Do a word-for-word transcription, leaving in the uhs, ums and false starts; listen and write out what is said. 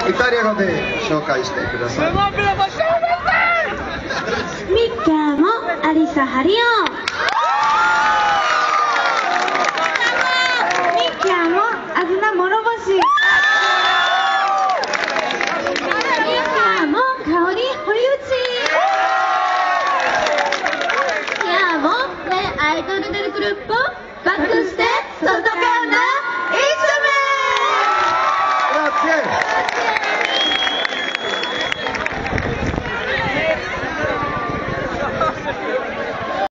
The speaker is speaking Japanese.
イタリア語で紹介してください。 ミッキャもアリサハリオミッキャもアズナモロボシミッキャも香り堀内やもねアイドルdel gruppoバックス